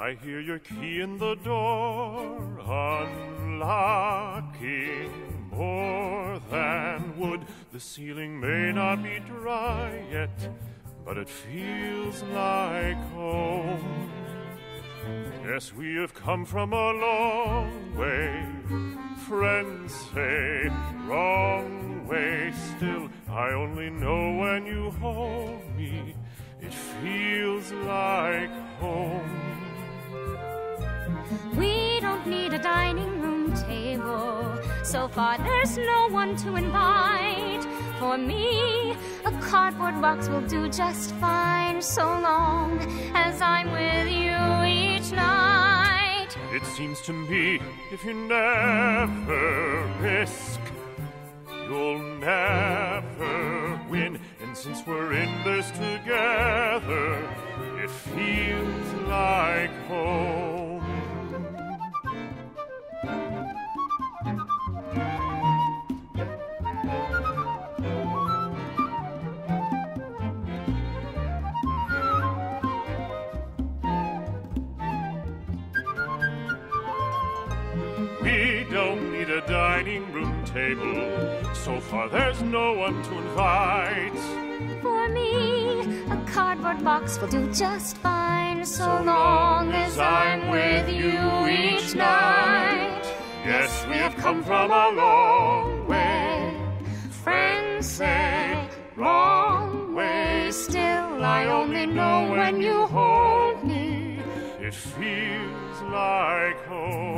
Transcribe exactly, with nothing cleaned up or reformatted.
I hear your key in the door, unlocking more than wood. The ceiling may not be dry yet, but it feels like home. Yes, we have come from a long way. Friends say wrong way. Still, I only know when you hold me, it feels like home. We don't need a dining room table. So far there's no one to invite. For me, a cardboard box will do just fine, so long as I'm with you each night. It seems to me if you never risk, you'll never win. And since we're in this together, it feels like home. We don't need a dining room table. So far there's no one to invite. For me, a cardboard box will do just fine, so, So long as I'm with you each night. Yes, we have come from a long way. Friends say wrong way. Still, I only know when you hold me, It feels like home.